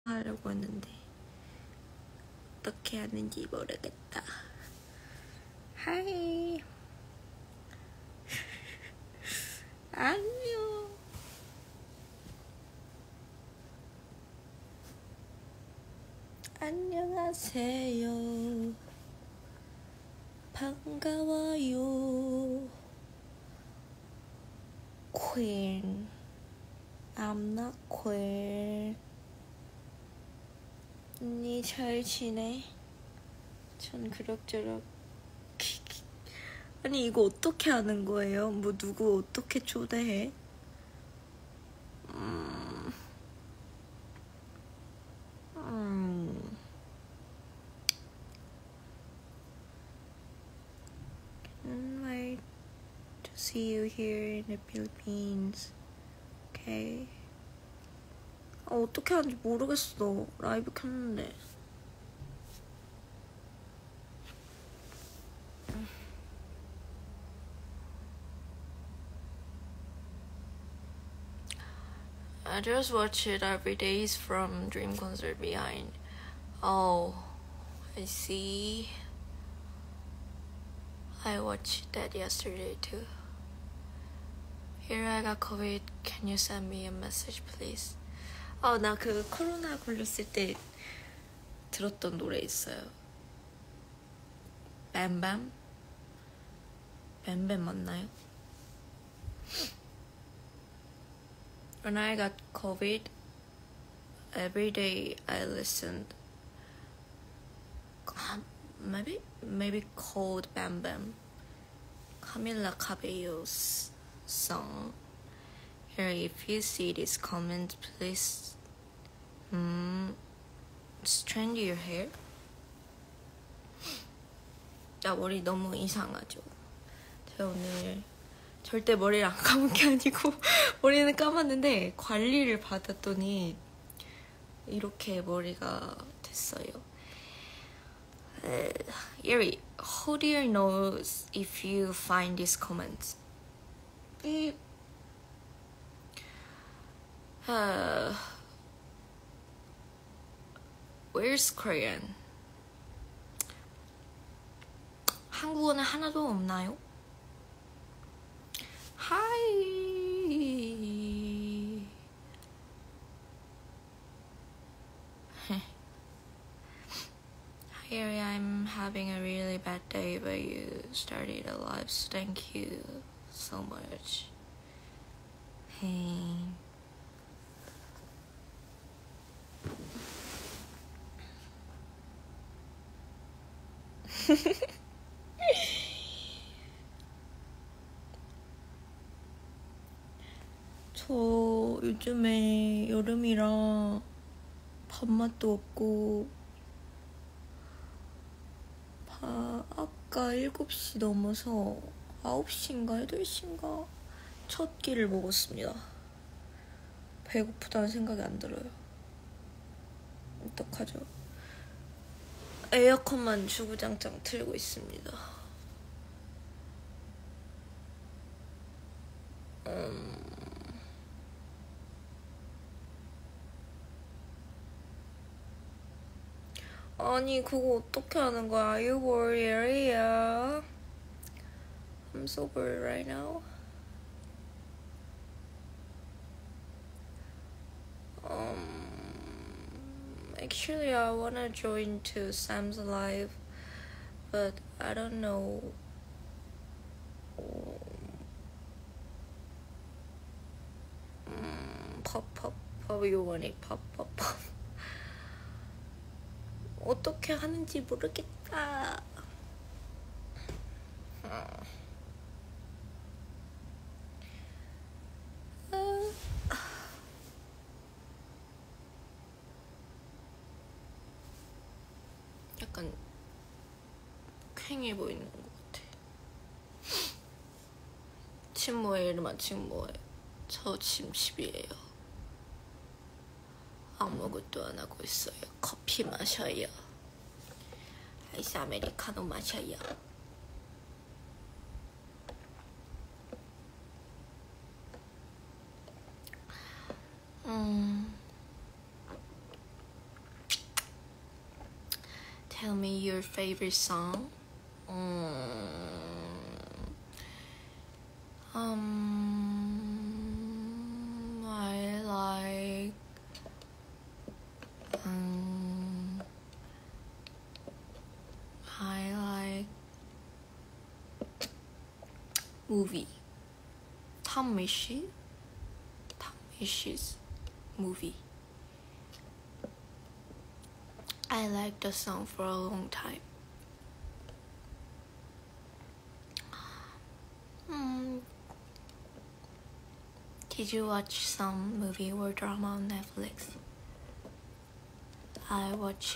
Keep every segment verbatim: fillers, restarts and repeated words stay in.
하려고 했는데 어떻게 하는지 모르겠다. 하이. 안녕. 안녕하세요. 반가워요. Queen. I'm not queen. 언니 잘 지내? 전 그럭저럭. 아니 이거 어떻게 하는 거예요? 뭐 누구 어떻게 초대해? 음... 음... Can't wait to see you here in the Philippines. Okay. 아, 어떻게 하는지 모르겠어. 라이브 켰는데. I just watch it every day from Dream Concert Behind. Oh, I see. I watched that yesterday too. Here I got COVID. Can you send me a message, please? 아, 나 그 코로나 걸렸을 때 들었던 노래 있어요. 뱀뱀? 뱀뱀 맞나요? When I got COVID, every day I listened. Maybe, maybe called Bam Bam. Camila Cabello's song. Here, if you see this comment, please. Hmm, strand your hair. 나 머리 너무 이상하죠? 제가 오늘 절대 머리를 안 감은 게 아니고 머리는 감았는데 관리를 받았더니 이렇게 머리가 됐어요. Uh, Yuri, how do you know if you find these comments? Uh, where's Korean? 한국어는 하나도 없나요? Hi. Here I'm having a really bad day, but you started a live, so thank you so much. Hey. 저 요즘에 여름이라 밥맛도 없고 바, 아까 일곱 시 넘어서 아홉 시인가 여덟 시인가 첫 끼를 먹었습니다. 배고프다는 생각이 안 들어요. 어떡하죠? 에어컨만 주구장창 틀고 있습니다. 음... 아니 그거 어떻게 하는 거야? Are you worried? Yeah. I'm so bored right now. Um, actually I wanna join to Sam's Live, but I don't know. Um, pop pop pop. You want it? Pop pop pop. 어떻게 하는지 모르겠다. 약간 퀭해 보이는 것 같아. 침 뭐해? 이름아 침 뭐해? 저 침십이에요. 아무것도 안 하고 있어요. 커피 마셔요. 아이스 아메리카노 마셔요. 음, Tell me your favorite song. Um, um I like um I like movie. Tom Misch. Tom Misch's movie. I like the song for a long time. Mm. Did you watch some movie or drama on Netflix? I watched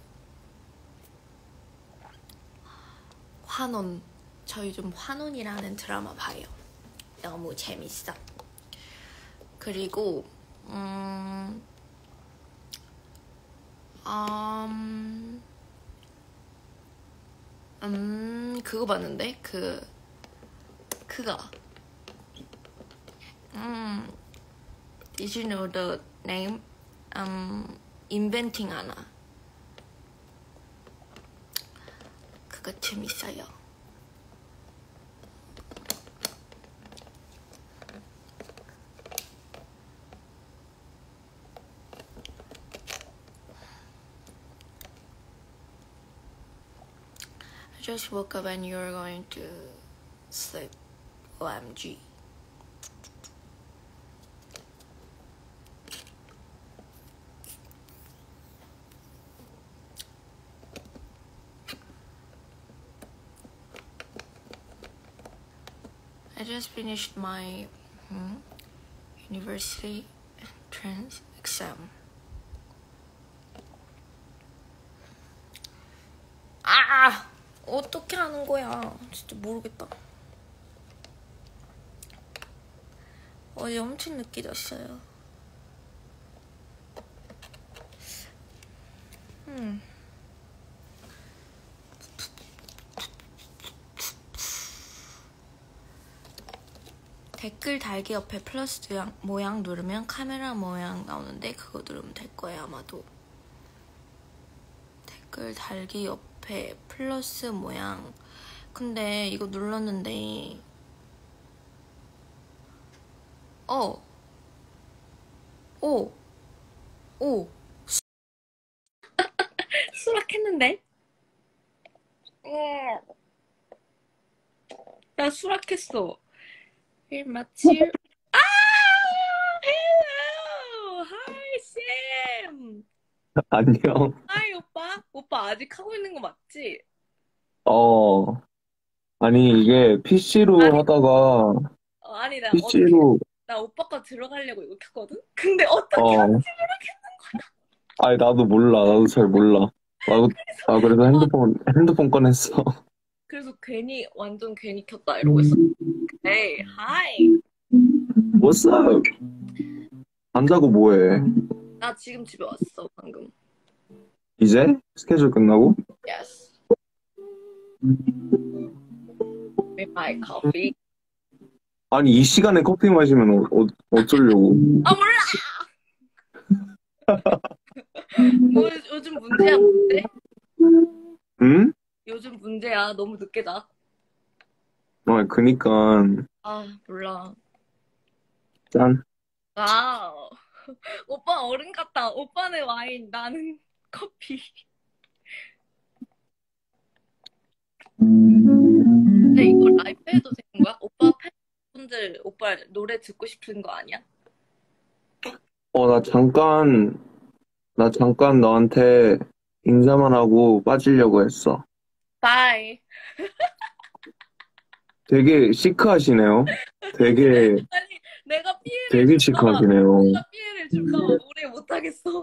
환원. 저 요즘 환원이라는 드라마 봐요. 너무 재밌어. 그리고 음, 음, 음 그거 봤는데 그 그거 음 Did you know the name? Um, Inventing Anna. 그거 재밌어요. I just woke up and you're going to sleep. O M G. I just finished my hmm, university entrance exam. 아! 어떻게 하는 거야? 진짜 모르겠다. 어제 엄청 늦게 잤어요. 음. 댓글 달기 옆에 플러스 모양 누르면 카메라 모양 나오는데 그거 누르면 될 거예요, 아마도. 댓글 달기 옆에 플러스 모양. 근데 이거 눌렀는데 어. 오. 오. 수락했는데? 나 수락했어. 일 마칠. 아! 헬로! 하이 쌤! 안녕. 하이 오빠? 오빠 아직 하고 있는 거 맞지? 어, 아니, 이게 피씨로 아니, 하다가, 어, 아니 나 어떻게 피씨로, 나 오빠 거 들어가려고 이거 켰거든? 근데 어떻게 어, 하는지 모르겠는 아니, 나도 몰라. 나도 잘 몰라. 나도, 거야. 아, 그래서 어, 핸드폰, 핸드폰 꺼냈어. 그래서 괜히 완전 괜히 켰다 이러고 있어. 에이, 하이. What's up? 안 자고 뭐해? 나 지금 집에 왔어 방금. 이제? 스케줄 끝나고? Yes. With my coffee. 아니, 이 시간에 커피 마시면 어, 어, 어쩌려고? 아 몰라. 뭐 요즘 문제야 문제? 응? 요즘 문제야. 너무 늦게 자. 아, 그니까, 아 몰라. 짠. 와우. 오빠 어른 같다. 오빠는 와인, 나는 커피. 근데 이거 라이브 해도 되는 거야? 오빠 팬분들 오빠 노래 듣고 싶은 거 아니야? 어, 나 잠깐, 나 잠깐 너한테 인사만 하고 빠지려고 했어. 바이. 되게 시크하시네요. 되게, 아니 내가 피해를 되게 줄까봐 시크하시네요. 내가 피해를 줄까봐 오래 못하겠어.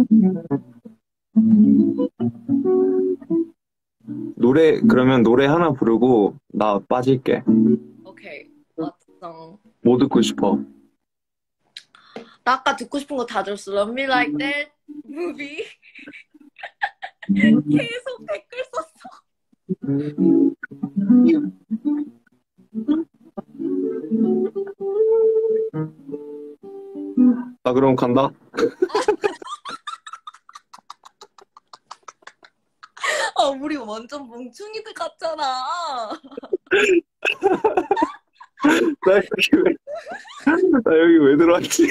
노래, 그러면 노래 하나 부르고 나 빠질게. 오케이. 왔어. 뭐 듣고 싶어? 나 아까 듣고 싶은 거 다 들었어. Love Me Like That movie. 계속 댓글 썼어. 나 그럼 간다. 우리 완전 멍충이들 같잖아. 나 여기 왜, 나 여기 왜 들어왔지?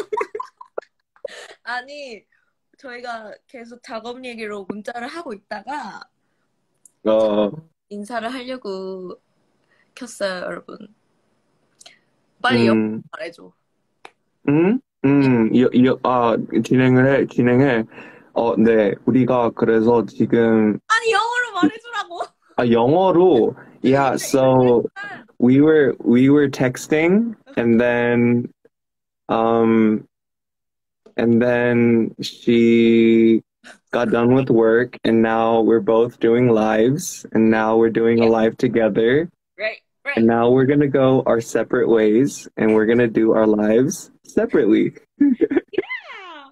아니, 저희가 계속 작업 얘기로 문자를 하고 있다가 어, 인사를 하려고 켰어요, 여러분. 빨리 영어 음, 말해줘. 음, 음, 이, 이, 아, 진행을 해, 진행해. 어, 네, 우리가 그래서 지금, 아니, 영어로 말해주라고. 아, 영어로, yeah, so, we were, we were texting, and then, um, and then she got done with work, and now we're both doing lives, and now we're doing a Yeah, live together, right, right. and now we're gonna go our separate ways, and we're gonna do our lives separately. Yeah.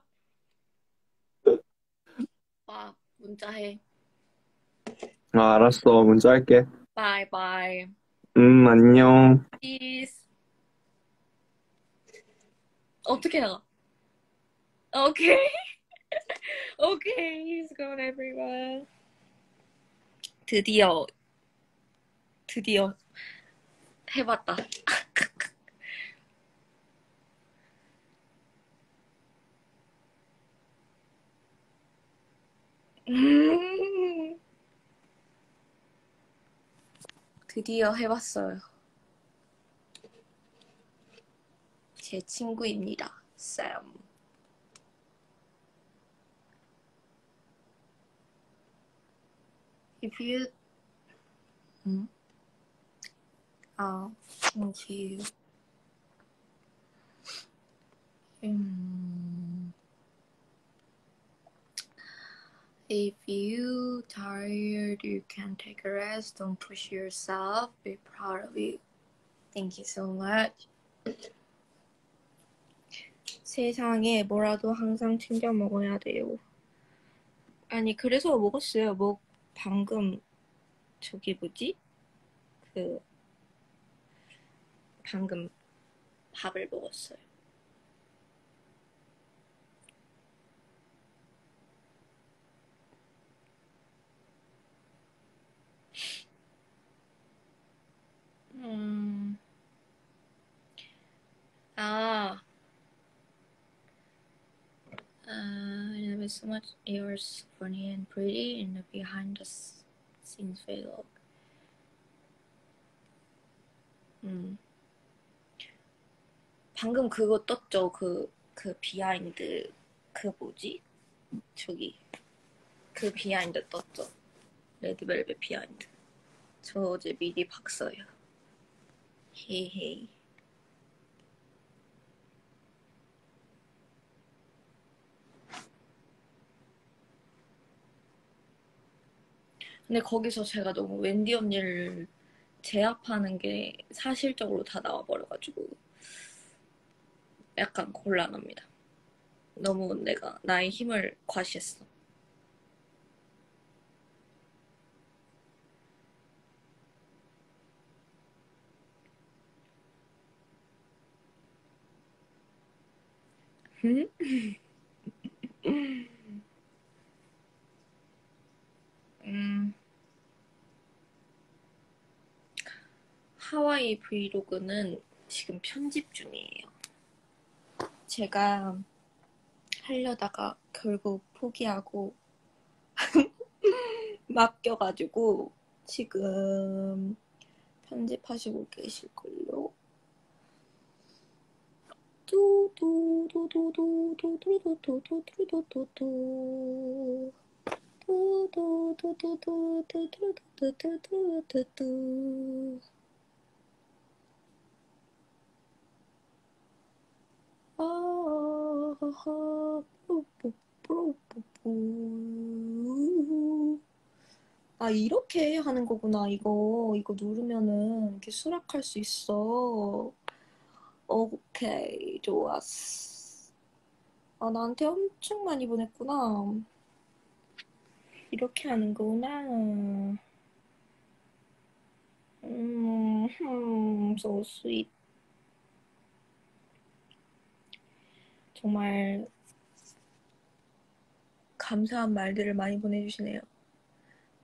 와, 문자해. 아, 알았어. 문자 할게. 바이 바이. 음, 안녕. Peace. 어떻게 나가? 오케이. 오케이. He's gone everyone. 드디어, 드디어 해봤다. 음, 드디어 해봤어요. 제 친구입니다. 쌤. If you... 음? 아, thank you. 음... If you tired, you can take a rest. Don't push yourself. Be proud of you. Thank you so much. 세상에 뭐라도 항상 챙겨 먹어야 돼요. 아니 그래서 먹었어요. 뭐 방금 저기 뭐지? 그 방금 밥을 먹었어요. 음, 아, uh, I love it so much. You're so funny and pretty in the behind the scenes vlog. 음, 방금 그거 떴죠? 그, 그 비하인드, 그 뭐지? 저기, 그 비하인드 떴죠? 레드벨벳 비하인드. 저 어제 미리 봤어요. 헤이헤이. 근데 거기서 제가 너무 웬디 언니를 제압하는 게 사실적으로 다 나와버려가지고 약간 곤란합니다. 너무 내가 나의 힘을 과시했어. 음, 하와이 브이로그는 지금 편집 중이에요. 제가 하려다가 결국 포기하고 맡겨가지고 지금 편집하시고 계실걸요. 두두두두두두두두두두두두 두두두두두두두두두두두 아하하 뽀뽀뽀뽀뽀 아 이렇게 하는 거구나. 이거 이거 누르면은 이렇게 수락할 수 있어. 오케이 좋았어. 아 나한테 엄청 많이 보냈구나. 이렇게 하는 거구나. 음, 음, so sweet. 정말 감사한 말들을 많이 보내주시네요.